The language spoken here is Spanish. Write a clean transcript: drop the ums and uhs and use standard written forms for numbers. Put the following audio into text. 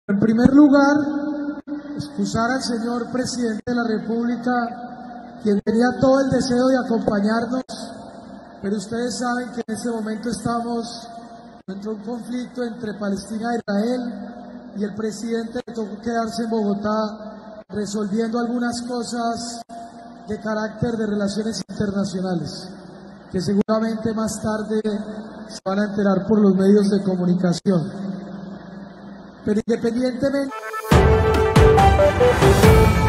En primer lugar, excusar al señor presidente de la República, quien tenía todo el deseo de acompañarnos, pero ustedes saben que en ese momento estamos dentro de un conflicto entre Palestina e Israel y el presidente le tocó quedarse en Bogotá resolviendo algunas cosas de carácter de relaciones internacionales, que seguramente más tarde se van a enterar por los medios de comunicación. Pero independientemente...